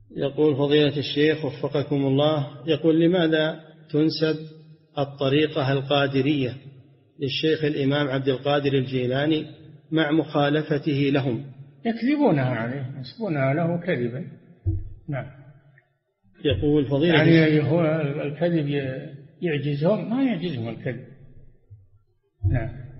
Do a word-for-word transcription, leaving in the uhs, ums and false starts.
يقول فضيلة الشيخ وفقكم الله، يقول لماذا تنسب الطريقة القادرية للشيخ الإمام عبد القادر الجيلاني مع مخالفته لهم؟ يكذبونها عليه، ينسبونها له كذبا. نعم. يقول فضيلة يعني هو الكذب يعجزهم؟ ما يعجزهم الكذب. نعم.